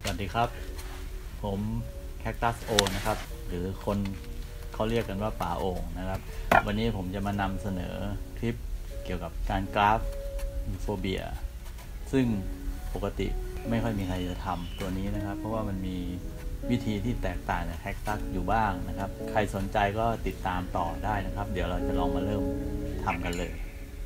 วัสดีครับผมแคคตัสโอนะครับหรือคนเขาเรียกกันว่าป่าโอ่งนะครับวันนี้ผมจะมานำเสนอคลิปเกี่ยวกับการกราฟยูโฟเบียซึ่งปกติไม่ค่อยมีใครจะทำตัวนี้นะครับเพราะว่ามันมีวิธีที่แตกต่างจากแคคตัสอยู่บ้างนะครับใครสนใจก็ติดตามต่อได้นะครับเดี๋ยวเราจะลองมาเริ่มทำกันเลย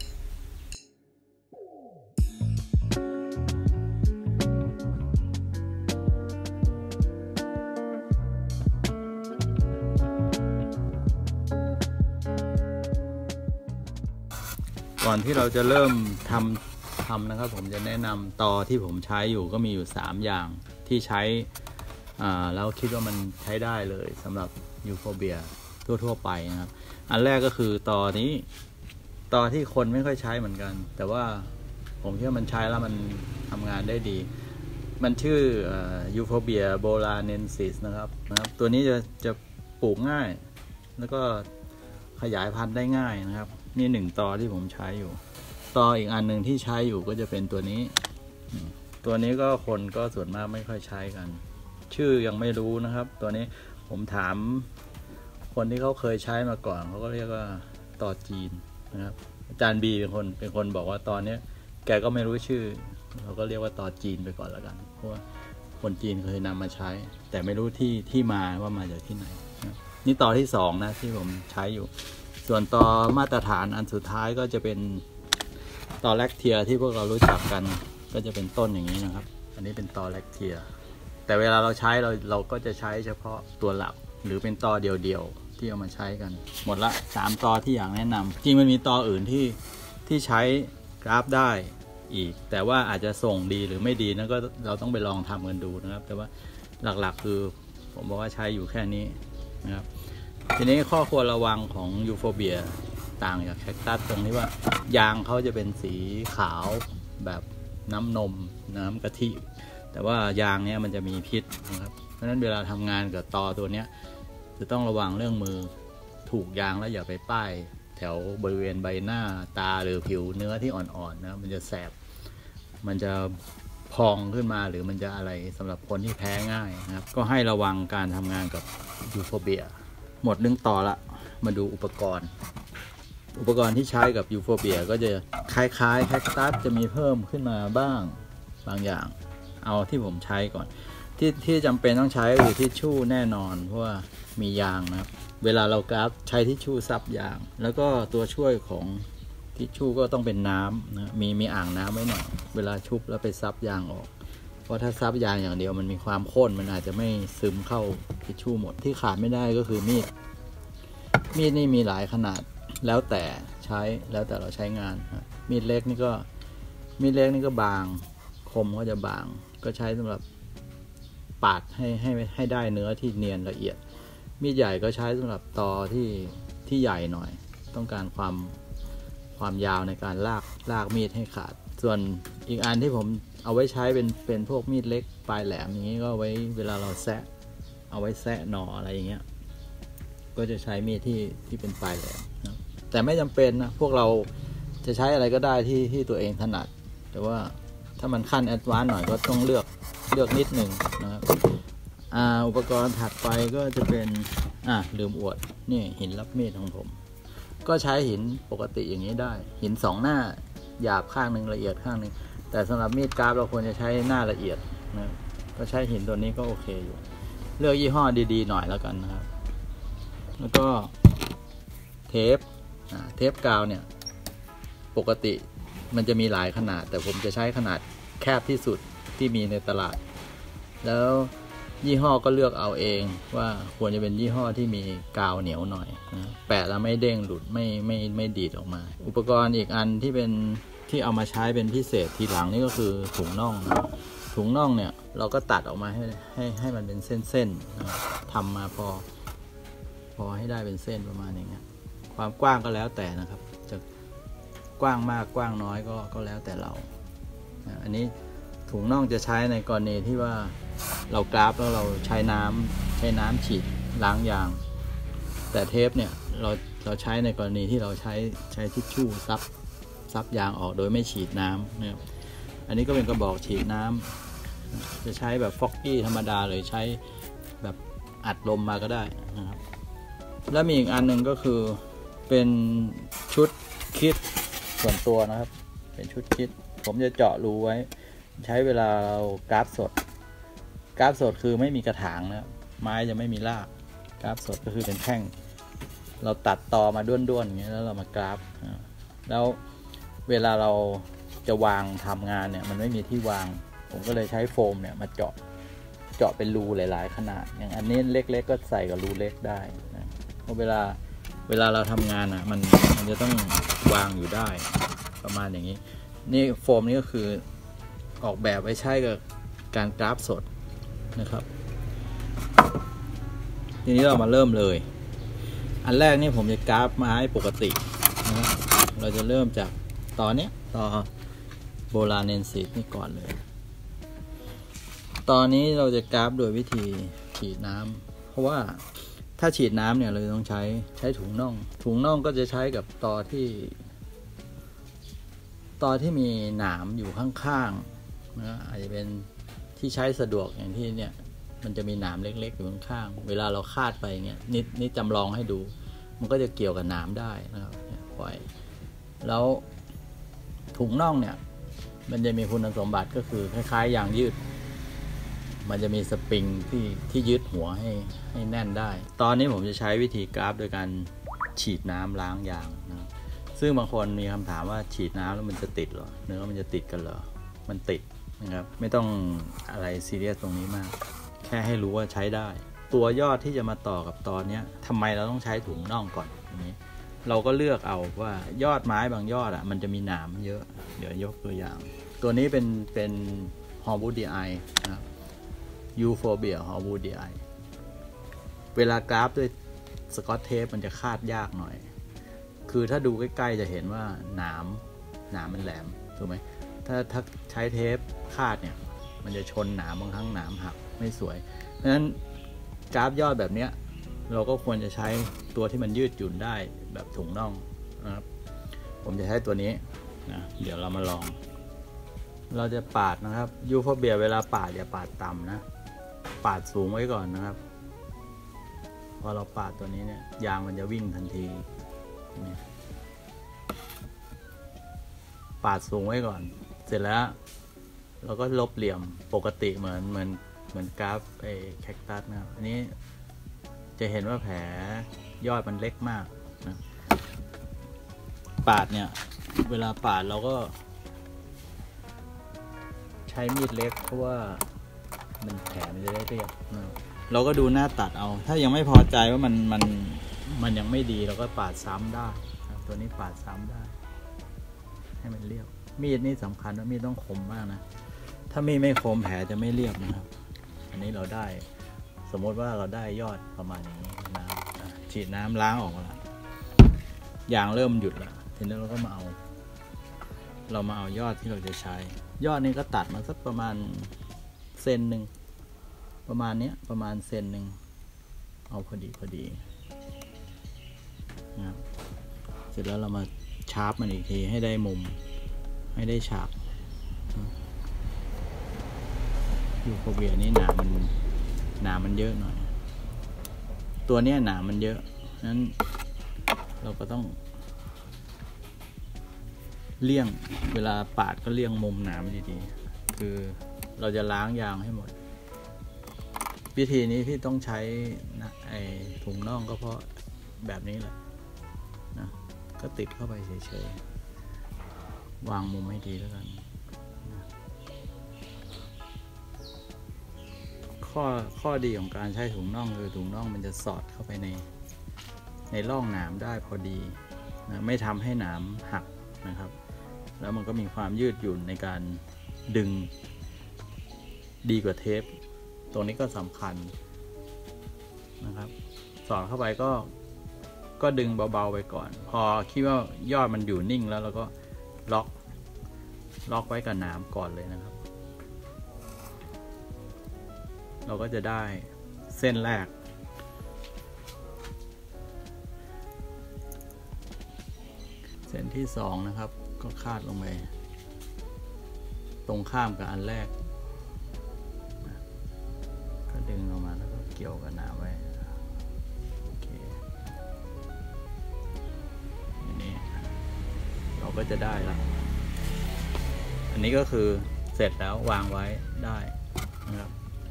ก่อนที่เราจะเริ่มทำนะครับผมจะแนะนำตอที่ผมใช้อยู่ก็มีอยู่3อย่างที่ใช้แล้วคิดว่ามันใช้ได้เลยสำหรับยูโฟเบียทั่วไปนะครับอันแรกก็คือตอนี้ตอที่คนไม่ค่อยใช้เหมือนกันแต่ว่าผมคิดว่ามันใช้แล้วมันทำงานได้ดีมันชื่อยูโฟเบียโบลาเนนซิสนะครับตัวนี้จะปลูกง่ายแล้วก็ขยายพันธุ์ได้ง่ายนะครับนี่1ตอที่ผมใช้อยู่ตออีกอันหนึ่งที่ใช้อยู่ก็จะเป็นตัวนี้ก็คนก็ส่วนมากไม่ค่อยใช้กันชื่อยังไม่รู้นะครับตัวนี้ผมถามคนที่เขาเคยใช้มาก่อนเขาก็เรียกว่าตอจีนนะครับอาจารย์บีเป็นคนบอกว่าตอนนี้แกก็ไม่รู้ชื่อเราก็เรียกว่าตอจีนไปก่อนแล้วกันเพราะว่าคนจีนเคยนำมาใช้แต่ไม่รู้ที่มาว่ามาจากที่ไหนนี่ตอที่2นะที่ผมใช้อยู่ส่วนตอมาตรฐานอันสุดท้ายก็จะเป็นตอแลคเทียที่พวกเรารู้จักกันก็จะเป็นต้นอย่างนี้นะครับอันนี้เป็นตอแลคเทียแต่เวลาเราใช้เราก็จะใช้เฉพาะตัวหลักหรือเป็นตอเดียวๆที่เอามาใช้กันหมดละ3ตอที่อยากแนะนำจริงมันมีตออื่นที่ใช้กราฟได้อีกแต่ว่าอาจจะส่งดีหรือไม่ดีนั่นก็เราต้องไปลองทำกันดูนะครับแต่ว่าหลักๆคือผมบอกว่าใช้อยู่แค่นี้นะครับทีนี้ข้อควรระวังของยูโฟเบียต่างจากแคคตัสตรงที่ว่ายางเขาจะเป็นสีขาวแบบน้ำนมน้ำกะทิแต่ว่ายางเนี้ยมันจะมีพิษนะครับเพราะฉะนั้นเวลาทำงานกับตอตัวเนี้ยจะต้องระวังเรื่องมือถูกยางแล้วอย่าไปป้ายแถวบริเวณใบหน้าตาหรือผิวเนื้อที่อ่อนๆนะมันจะแสบมันจะพองขึ้นมาหรือมันจะอะไรสำหรับคนที่แพ้ง่ายนะครับก็ให้ระวังการทำงานกับยูโฟเบียหมดเรื่องต่อละมาดูอุปกรณ์ที่ใช้กับยูโฟเบียก็จะคล้ายๆแคคตัสจะมีเพิ่มขึ้นมาบ้างบางอย่างเอาที่ผมใช้ก่อนที่จำเป็นต้องใช้คือทิชชู่แน่นอนเพราะว่ามียางนะครับเวลาเรากราฟใช้ทิชชู่ซับยางแล้วก็ตัวช่วยของทิชชู่ก็ต้องเป็นน้ำนะมีอ่างน้ำไว้หน่อยเวลาชุบแล้วไปซับยางออกเพราะถ้าซับยางอย่างเดียวมันมีความข้นมันอาจจะไม่ซึมเข้าทิชชู่หมดที่ขาดไม่ได้ก็คือมีดนี่มีหลายขนาดแล้วแต่เราใช้งานมีดเล็กนี่ก็บางคมก็จะบางก็ใช้สำหรับปาดให้ได้เนื้อที่เนียนละเอียดมีดใหญ่ก็ใช้สำหรับตอที่ใหญ่หน่อยต้องการความยาวในการลากมีดให้ขาดส่วนอีกอันที่ผมเอาไว้ใช้เป็นพวกมีดเล็กปลายแหลมอย่างนี้ก็ไว้เวลาเราเอาไว้แซะหน่ออะไรอย่างเงี้ยก็จะใช้มีดที่เป็นปลายแหลมนะแต่ไม่จำเป็นนะพวกเราจะใช้อะไรก็ได้ที่ตัวเองถนัดแต่ว่าถ้ามันขั้นแอดวานซ์หน่อยก็ต้องเลือกนิดหนึ่งนะครับอุปกรณ์ถัดไปก็จะเป็นลืมอวดนี่หินรับมีดของผมก็ใช้หินปกติอย่างนี้ได้หิน2หน้าหยาบข้างหนึ่งละเอียดข้างหนึ่งแต่สำหรับมีดกราฟเราควรจะใช้หน้าละเอียดนะก็ใช้หินตัวนี้ก็โอเคอยู่เลือกยี่ห้อดีๆหน่อยแล้วกันนะครับแล้วก็เทปกาวเนี่ยปกติมันจะมีหลายขนาดแต่ผมจะใช้ขนาดแคบที่สุดที่มีในตลาดแล้วยี่ห้อก็เลือกเอาเองว่าควรจะเป็นยี่ห้อที่มีกาวเหนียวหน่อยนะแปะแล้วไม่เด้งหลุดไม่ดีดออกมาอุปกรณ์อีกอันที่เอามาใช้เป็นพิเศษทีหลังนี่ก็คือถุงน่องเนี่ยเราก็ตัดออกมาให้มันเป็นเส้นๆนะทำมาพอให้ได้เป็นเส้นประมาณอย่างเงี้ยความกว้างก็แล้วแต่นะครับจะกว้างมากกว้างน้อยก็แล้วแต่เราอันนี้ถุงน่องจะใช้ในกรณีที่ว่าเรากราฟแล้วเราใช้น้ำฉีดล้างยางแต่เทปเนี่ยเราใช้ในกรณีที่เราใช้ทิชชู่ซับยางออกโดยไม่ฉีดน้ำนะครับอันนี้ก็เป็นกระบอกฉีดน้ำจะใช้แบบฟ็อกกี้ธรรมดาหรือใช้แบบอัดลมมาก็ได้นะครับแล้วมีอีกอันหนึ่งก็คือเป็นชุดคิดส่วนตัวนะครับเป็นชุดคิดผมจะเจาะรูไว้ใช้เวลาเรากราฟสดคือไม่มีกระถางนะไม้จะไม่มีรากกราฟสดก็คือเป็นแท่งเราตัดตอมาด้วนๆอย่างเงี้ยแล้วเรามากราฟแล้วเวลาเราจะวางทำงานเนี่ยมันไม่มีที่วางผมก็เลยใช้โฟมเนี่ยมาเจาะเป็นรูหลายๆขนาดอย่างอันนี้เล็กๆก็ใส่กับรูเล็กได้นะเพราะเวลาเราทำงานอ่ะมันจะต้องวางอยู่ได้ประมาณอย่างนี้นี่โฟมนี้ก็คือออกแบบไว้ใช้กับการกราฟสดนะครับทีนี้เรามาเริ่มเลยอันแรกนี่ผมจะกราฟไม้ปกตินะครับเราจะเริ่มจากตอนนี้ต่อโบราณเนนซิสนี่ก่อนเลยตอนนี้เราจะกราฟโดยวิธีฉีดน้ำเพราะว่าถ้าฉีดน้ำเนี่ยเราต้องใช้ถุงน่องก็จะใช้กับตอที่มีหนามอยู่ข้างๆนะอาจจะเป็นที่ใช้สะดวกอย่างที่เนี่ยมันจะมีหนามเล็กๆอยู่ข้างๆเวลาเราคาดไปเงี้ยนี่จำลองให้ดูมันก็จะเกี่ยวกับหนามได้นะครับปล่อยแล้วถุงน่องเนี่ยมันจะมีคุณสมบัติก็คือคล้ายๆยางยืดมันจะมีสปริงที่ยึดหัวให้แน่นได้ตอนนี้ผมจะใช้วิธีกราฟโดยการฉีดน้ำล้างยางนะครับซึ่งบางคนมีคำถามว่าฉีดน้ำแล้วมันจะติดเหรอเนื้อมันจะติดกันเหรอมันติดนะครับไม่ต้องอะไรซีเรียสตรงนี้มากแค่ให้รู้ว่าใช้ได้ตัวยอดที่จะมาต่อกับตอนนี้ทำไมเราต้องใช้ถุงน่องก่อนอย่างนี้เราก็เลือกเอาว่ายอดไม้บางยอดอ่ะมันจะมีหนามเยอะเดี๋ยวยกตัวอย่างตัวนี้เป็นฮอร์บูดีไอนะครับยูโฟเบียฮอร์บูดีไอเวลากราฟด้วยสกอตเทปมันจะคาดยากหน่อยคือถ้าดูใกล้ๆจะเห็นว่าหนามมันแหลมถูกไหมถ้าใช้เทปคาดเนี่ยมันจะชนหนามบางครั้งหนามหักไม่สวยเพราะฉะนั้นกราฟยอดแบบเนี้ยเราก็ควรจะใช้ตัวที่มันยืดหยุ่นได้แบบถุงน่องนะครับผมจะใช้ตัวนี้นะเดี๋ยวเรามาลองเราจะปาดนะครับยูโฟเบียเวลาปาดอย่าปาดต่ำนะปาดสูงไว้ก่อนนะครับพอเราปาดตัวนี้เนี่ยยางมันจะวิ่งทันทีนี่ปาดสูงไว้ก่อนเสร็จแล้วเราก็ลบเหลี่ยมปกติเหมือนกราฟแคคตัสนะครับอันนี้จะเห็นว่าแผลยอดมันเล็กมากนะปาดเนี่ยเวลาปาดเราก็ใช้มีดเล็กเพราะว่ามันแผลมันจะได้เรียบนะเราก็ดูหน้าตัดเอาถ้ายังไม่พอใจว่ามันยังไม่ดีเราก็ปาดซ้ำได้นะตัวนี้ปาดซ้ำได้ให้มันเรียบมีดนี่สำคัญว่ามีดต้องคมมากนะถ้ามีดไม่คมแผลจะไม่เรียบนะครับอันนี้เราได้สมมติว่าเราได้ยอดประมาณอย่างนี้นะฉีดน้ำล้างออกมาแล้วยางเริ่มหยุดแล้วทีนี้เราก็มาเอายอดที่เราจะใช้ยอดนี้ก็ตัดมาสักประมาณเซนหนึ่งประมาณนี้ประมาณเซนหนึ่งเอาพอดีนะครับเสร็จแล้วเรามาชาร์ปมันอีกทีให้ได้มุมให้ได้ฉากยูโฟเบียนี่หนามันเยอะหน่อยตัวเนี้ยหนามันเยอะนั้นเราก็ต้องเลี่ยงเวลาปาดก็เลี่ยงมุมหนามันดีๆคือเราจะล้างยางให้หมดวิธีนี้ที่ต้องใช้นะถุงน่องก็เพราะแบบนี้แหละนะก็ติดเข้าไปเฉยๆวางมุมให้ดีแล้วกันนะข้อดีของการใช้ถุงน่องคือถุงน่องมันจะสอดเข้าไปในร่องหนามได้พอดีนะไม่ทำให้หนามหักนะครับแล้วมันก็มีความยืดหยุ่นในการดึงดีกว่าเทปตรงนี้ก็สำคัญนะครับสอดเข้าไปก็ดึงเบาๆไปก่อนพอคิดว่ายอดมันอยู่นิ่งแล้วเราก็ล็อกไว้กับหนามก่อนเลยนะครับเราก็จะได้เส้นแรกเส้นที่2นะครับก็คาดลงไปตรงข้ามกับอันแรกกี่ยวกับน้ำไว้โอเคนี่เราก็จะได้ละอันนี้ก็คือเสร็จแล้ววางไว้ได้นะครับ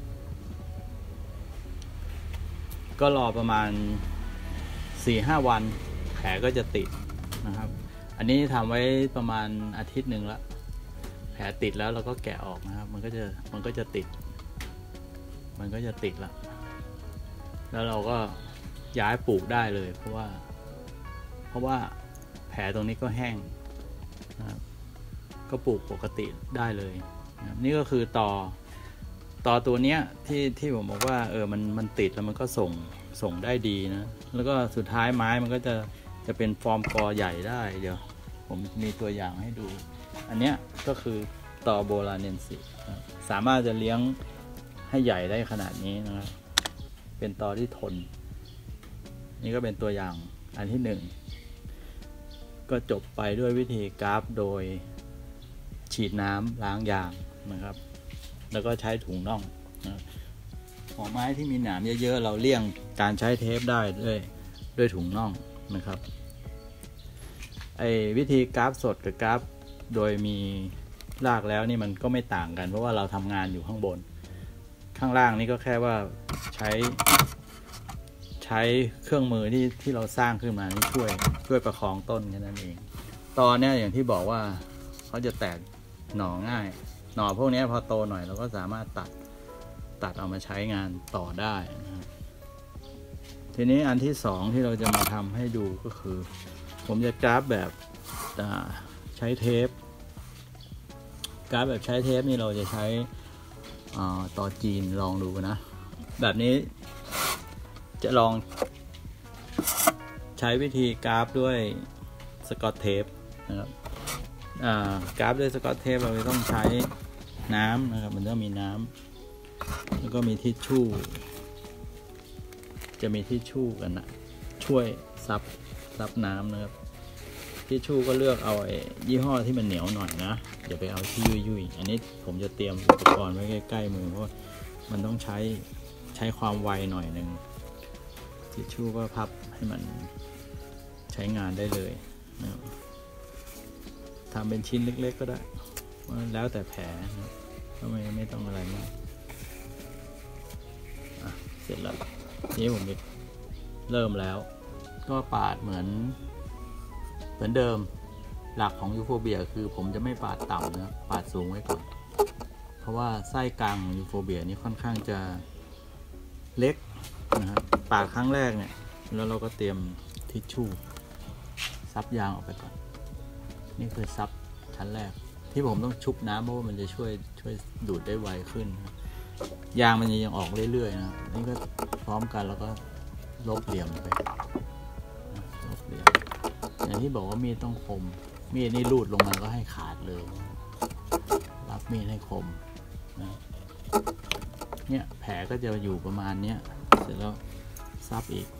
ก็รอประมาณ 4-5 วันแผลก็จะติดนะครับอันนี้ทำไว้ประมาณอาทิตย์หนึ่งละแผลติดแล้วเราก็แกะออกนะครับมันก็จะติดละแล้วเราก็ย้ายปลูกได้เลยเพราะว่าแผลตรงนี้ก็แห้งนะครับก็ปลูกปกติได้เลยนะครับนี่ก็คือต่อตัวเนี้ยที่ผมบอกว่ามันติดแล้วมันก็ส่งได้ดีนะแล้วก็สุดท้ายไม้มันก็จะเป็นฟอร์มกอใหญ่ได้เดี๋ยวผมมีตัวอย่างให้ดูอันเนี้ยก็คือต่อโบราเนนซิสามารถจะเลี้ยงให้ใหญ่ได้ขนาดนี้นะครับเป็นตอที่ทนนี่ก็เป็นตัวอย่างอันที่1ก็จบไปด้วยวิธีกราฟโดยฉีดน้ำล้างยางนะครับแล้วก็ใช้ถุงน่องนะของไม้ที่มีหนามเยอะๆเราเลี่ยงการใช้เทปได้ด้วยถุงน่องนะครับวิธีกราฟสดกับกราฟโดยมีรากแล้วนี่มันก็ไม่ต่างกันเพราะว่าเราทำงานอยู่ข้างบนข้างล่างนี่ก็แค่ว่าใช้เครื่องมือที่เราสร้างขึ้นมานี่ช่วยประคองต้นแค่นั้นเองตอนนี้อย่างที่บอกว่าเขาจะแตกหน่อง่ายหน่อพวกนี้พอโตหน่อยเราก็สามารถตัดเอามาใช้งานต่อได้นะครับทีนี้อันที่2ที่เราจะมาทำให้ดูก็คือผมจะกราฟแบบใช้เทปกราฟแบบใช้เทปนี่เราจะใช้ต่อจีนลองดูนะแบบนี้จะลองใช้วิธีกราฟด้วยสกอตเทปนะครับกราฟด้วยสกอตเทปเราจะต้องใช้น้ำนะครับมันต้องมีน้ำแล้วก็มีทิชชู่จะมีทิชชู่กันนะช่วยซับน้ำนะครับทิชชู่ก็เลือกเอายี่ห้อที่มันเหนียวหน่อยนะอย่าไปเอาที่ยุ่ยอันนี้ผมจะเตรียมอุปกรณ์ไว้ใกล้ๆมือเพราะมันต้องใช้ความไวหน่อยหนึ่งทิชชู่ก็พับให้มันใช้งานได้เลยนะครับทำเป็นชิ้นเล็กๆก็ได้แล้วแต่แผลนะก็ไม่ต้องอะไรมากเสร็จแล้วนี้ผมเริ่มแล้วก็ปาดเหมือนเดิมหลักของยูโฟเบียคือผมจะไม่ปาดต่ำนะครับปาดสูงไว้ก่อนเพราะว่าไส้กลางของยูโฟเบียนี่ค่อนข้างจะเล็กนะครับปาดครั้งแรกเนี่ยแล้วเราก็เตรียมทิชชู่ซับยางออกไปก่อนนี่คือซับชั้นแรกที่ผมต้องชุบน้ำเพราะว่ามันจะช่วยดูดได้ไวขึ้นนะยางมันยังออกเรื่อยๆนะนี่ก็พร้อมกันแล้วก็ลบเหลี่ยมไปลบเหลี่ยมอย่างที่บอกว่ามีดต้องคมมีดนี่รูดลงมาก็ให้ขาดเลยรับมีดให้คมนะเนี่ยแผลก็จะอยู่ประมาณนี้เสร็จแล้วซับอีก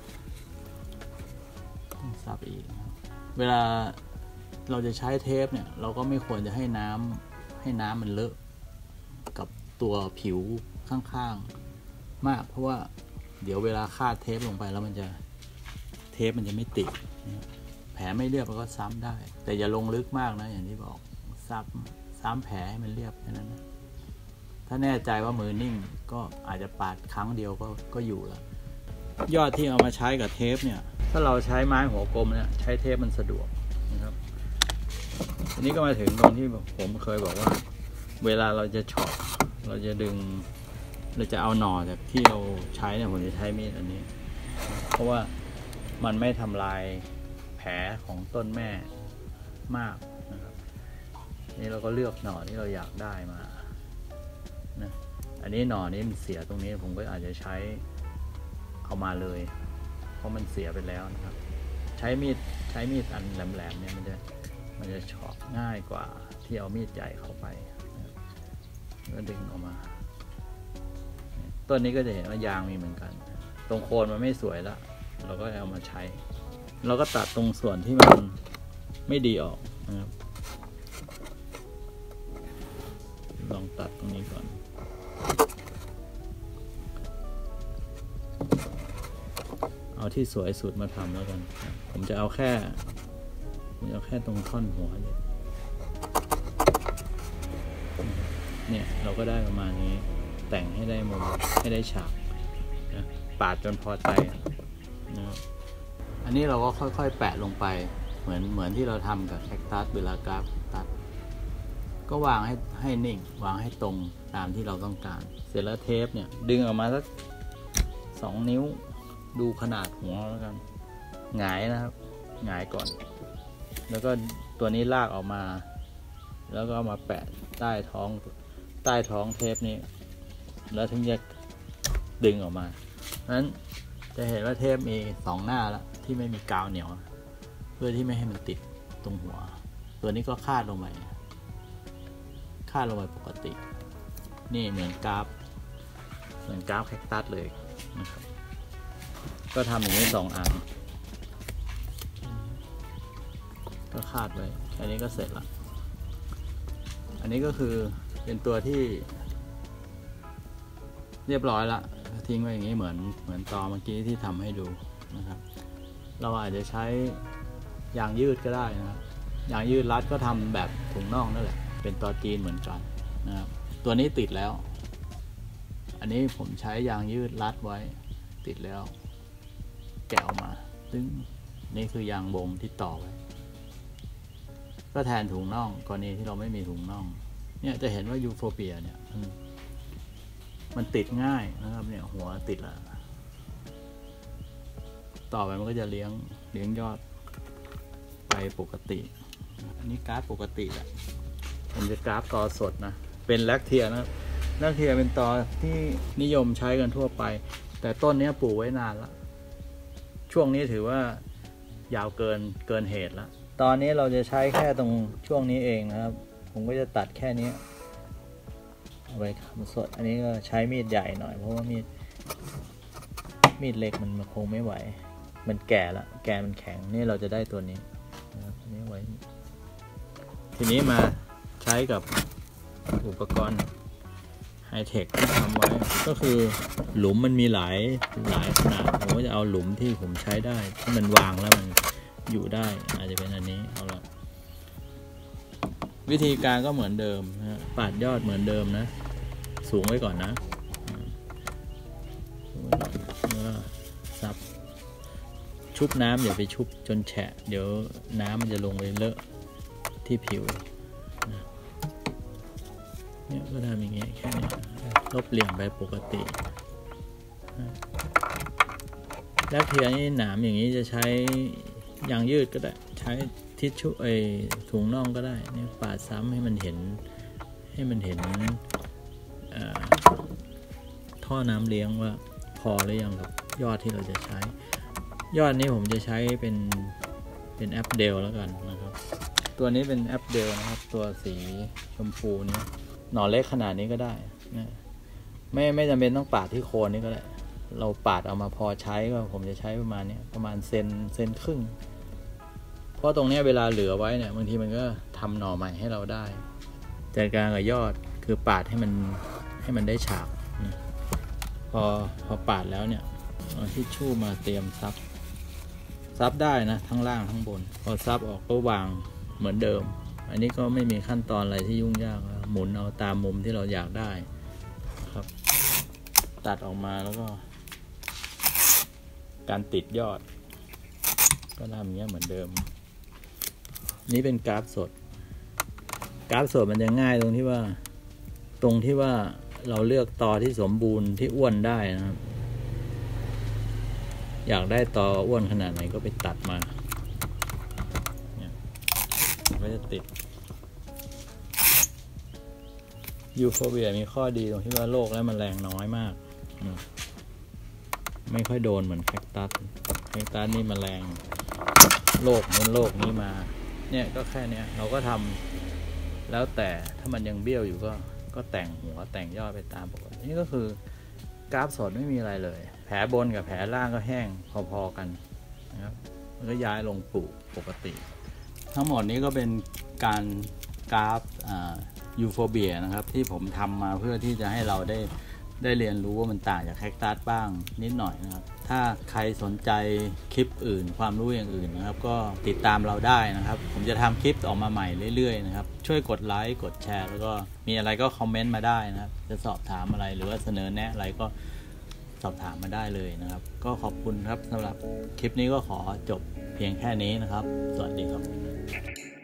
ซับอีกเวลาเราจะใช้เทปเนี่ยเราก็ไม่ควรจะให้น้ำมันเลอะกับตัวผิวข้างๆมากเพราะว่าเดี๋ยวเวลาคาดเทปลงไปแล้วเทปมันจะไม่ติดแผลไม่เรียบมันก็ซ้ำได้แต่อย่าลงลึกมากนะอย่างที่บอกซ้ำแผลให้มันเรียบแค่นั้นนะถ้าแน่ใจว่ามือนิ่งก็อาจจะปาดครั้งเดียวก็อยู่แล้วยอดที่เอามาใช้กับเทปเนี่ยถ้าเราใช้ไม้หัวกลมเนี่ยใช้เทปมันสะดวกนะครับทีนี้ก็มาถึงตรงที่ผมเคยบอกว่าเวลาเราจะเฉาะเราจะดึงเราจะเอาหน่อจากที่เราใช้เนี่ยผมจะใช้มีดอันนี้เพราะว่ามันไม่ทำลายแผลของต้นแม่มากนะครับนี่เราก็เลือกหน่อที่เราอยากได้มานะอันนี้หน่อนี้มันเสียตรงนี้ผมก็อาจจะใช้เอามาเลยเพราะมันเสียไปแล้วนะครับใช้มีดอันแหลมๆเนี่ยมันจะเฉาะง่ายกว่าที่เอามีดใหญ่เข้าไปก็ดึงออกมาต้นนี้ก็จะเห็นว่ายางมีเหมือนกันตรงโคนมันไม่สวยแล้วเราก็เอามาใช้เราก็ตัดตรงส่วนที่มันไม่ดีออกนะครับลองตัดตรงนี้ก่อนเอาที่สวยสุดมาทำแล้วกันผมจะเอาแค่ตรงท่อนหัวเนี่ยเราก็ได้ประมาณนี้แต่งให้ได้มุมให้ได้ฉากนะปาดจนพอใจนะครับอันนี้เราก็ค่อยๆแปะลงไปเหมือนที่เราทำกับแคคตัสเวลากราฟแคคตัสก็วางให้นิ่งวางให้ตรงตามที่เราต้องการเสร็จแล้วเทปเนี่ยดึงออกมาสัก2 นิ้วดูขนาดหัวแล้วกันหงายนะครับหงายก่อนแล้วก็ตัวนี้ลากออกมาแล้วก็มาแปะใต้ท้องเทปนี้แล้วถึงจะดึงออกมาเพราะฉะนั้นจะเห็นว่าเทปมี2 หน้าแล้วที่ไม่มีกาวเหนียวเพื่อที่ไม่ให้มันติดตรงหัวตัวนี้ก็คาดลงไปปกตินี่เหมือนกราฟแคคตัสเลยนะครับก็ทำอย่างนี้2 อันก็คาดไว้แค่นี้ก็เสร็จละอันนี้ก็คือเป็นตัวที่เรียบร้อยละทิ้งไว้อย่างนี้เหมือนตอเมื่อกี้ที่ทำให้ดูนะครับเราอาจจะใช้ยางยืดก็ได้นะครับยางยืดรัดก็ทำแบบถุงน่องนั่นแหละเป็นตอจีนเหมือนกันนะครับตัวนี้ติดแล้วอันนี้ผมใช้ยางยืดรัดไว้ติดแล้วแกะออกมาซึ่งนี่คือยางบงที่ต่อไว้ก็แทนถุงน่องกรณีที่เราไม่มีถุงน่องเนี่ยจะเห็นว่ายูโฟเปียเนี่ยมันติดง่ายนะครับเนี่ยหัวติดแล้วต่อไปมันก็จะเลี้ยงยอดไปปกติอันนี้กราฟปกติแหละผมจะกราฟตอสดนะเป็นแลคเทียนะแลคเทียเป็นตอที่นิยมใช้กันทั่วไปแต่ต้นนี้ปลูกไว้นานแล้วช่วงนี้ถือว่ายาวเกินเหตุแล้วตอนนี้เราจะใช้แค่ตรงช่วงนี้เองนะครับผมก็จะตัดแค่นี้เอาไปทำสดอันนี้ก็ใช้มีดใหญ่หน่อยเพราะว่ามีดเล็กมันคงไม่ไหวมันแก่แล้วแกมันแข็งนี่เราจะได้ตัวนี้นะครับอันนี้ไว้ทีนี้มาใช้กับอุปกรณ์ไฮเทคที่ทำไว้ก็คือหลุมมันมีหลายขนาดผมก็จะเอาหลุมที่ผมใช้ได้ที่มันวางแล้วมันอยู่ได้อาจจะเป็นอันนี้เอาละวิธีการก็เหมือนเดิมนะปาดยอดเหมือนเดิมนะสูงไว้ก่อนนะซับชุบน้ำอย่าไปชุบจนแฉะเดี๋ยวน้ำมันจะลงไปเลอะที่ผิวเนี่ยก็ทำอย่างเงี้ยแค่นี้ลบเหลี่ยมไปปกติแล้วเทียนี่หนามอย่างนี้จะใช้ยางยืดก็ได้ใช้ทิชชู่ถุงน่องก็ได้เนี่ยปาดซ้ำให้มันเห็นท่อน้ำเลี้ยงว่าพอหรือยังกับยอดที่เราจะใช้ยอดนี้ผมจะใช้เป็นแอปเดลแล้วกันนะครับตัวนี้เป็นแอปเดลนะครับตัวสีชมพูนี้หน่อเล็กขนาดนี้ก็ได้นะไม่จำเป็นต้องปาดที่โคนนี้ก็ได้เราปาดเอามาพอใช้ก็ผมจะใช้ประมาณนี้ประมาณเซนครึ่งเพราะตรงนี้เวลาเหลือไว้เนี่ยบางทีมันก็ทำหน่อใหม่ให้เราได้จัดการกับยอดคือปาดให้มันได้ฉากนะพอปาดแล้วเนี่ยเอาทิชชู่มาเตรียมซับได้นะทั้งล่างทั้งบนพอซับออกก็วางเหมือนเดิมอันนี้ก็ไม่มีขั้นตอนอะไรที่ยุ่งยากหมุนเอาตามมุมที่เราอยากได้ครับตัดออกมาแล้วก็การติดยอดก็ทำอย่างเงี้ยเหมือนเดิมนี่เป็นกราฟสดมันจะง่ายตรงที่ว่าเราเลือกตอที่สมบูรณ์ที่อ้วนได้นะครับอยากได้ตออ้วนขนาดไหนก็ไปตัดมาเนี่ยก็จะติดยูโฟเบียมีข้อดีตรงที่ว่าโรคและแมลงน้อยมากไม่ค่อยโดนเหมือนแคคตัสนี่แมลงโรคนี้มาเนี่ยก็แค่เนี้ยเราก็ทำแล้วแต่ถ้ามันยังเบี้ยวอยู่ก็แต่งหัวแต่งยอดไปตามปกตินี่ก็คือกราฟสดไม่มีอะไรเลยแผลบนกับแผลล่างก็แห้งพอๆกันนะครับมันก็ย้ายลงปลูกปกติทั้งหมดนี้ก็เป็นการกราฟยูโฟเบียนะครับที่ผมทำมาเพื่อที่จะให้เราได้ได้เรียนรู้ว่ามันต่างจากแคคตัสบ้างนิดหน่อยนะครับถ้าใครสนใจคลิปอื่นความรู้อย่างอื่นนะครับก็ติดตามเราได้นะครับผมจะทำคลิปออกมาใหม่เรื่อยๆนะครับช่วยกดไลค์กดแชร์แล้วก็มีอะไรก็คอมเมนต์มาได้นะครับจะสอบถามอะไรหรือว่าเสนอแนะอะไรก็สอบถามมาได้เลยนะครับก็ขอบคุณครับสำหรับคลิปนี้ก็ขอจบเพียงแค่นี้นะครับสวัสดีครับ